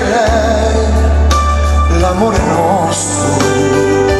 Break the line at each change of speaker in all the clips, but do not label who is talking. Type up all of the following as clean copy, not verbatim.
lei, l'amore nostro.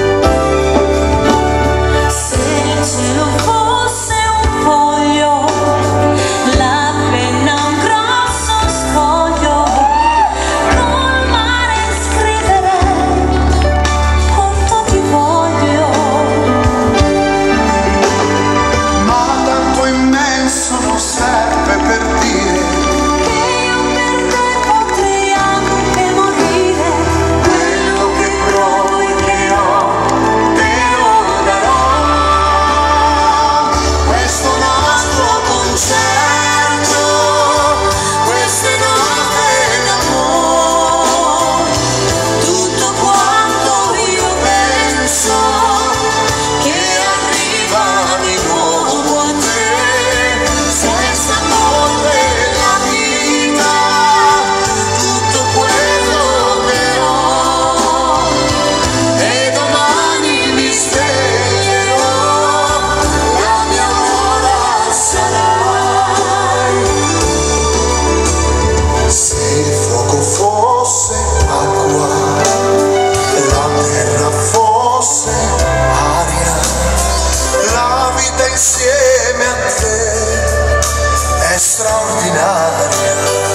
Insieme a te è straordinaria.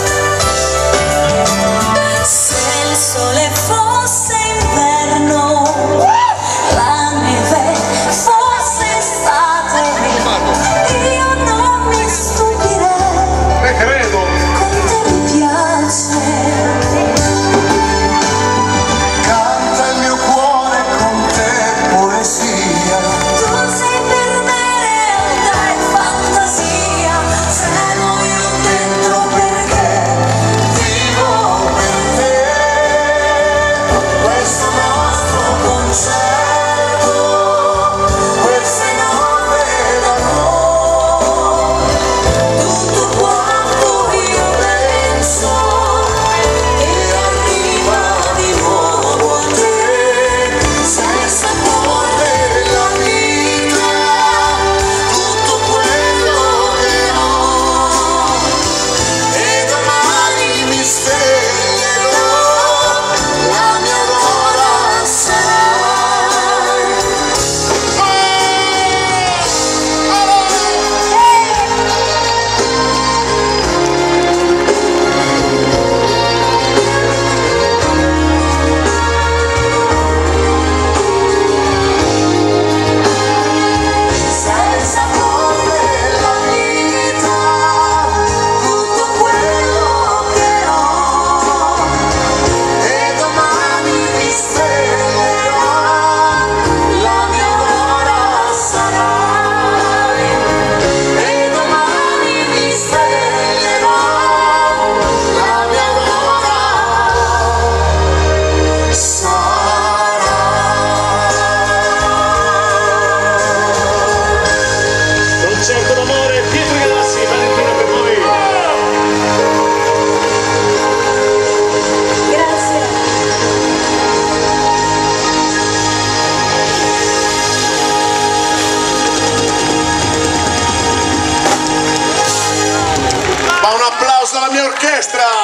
Se il sole fosse inverno, la neve fosse estate, io non mi stupirei.
Credo.
Con te mi piace.
Canta il mio cuore con te poesia.
Tu sei per me fantasia, tremo io dentro perché vivo per te. Questo nostro concerto, queste note d'amore, tutto quanto io penso che arriva di nuovo a te, sei il sapore della vita.
Concerto d'amore, Pietro Galassi, Valentina per voi.
Grazie.
Ma un applauso alla mia orchestra!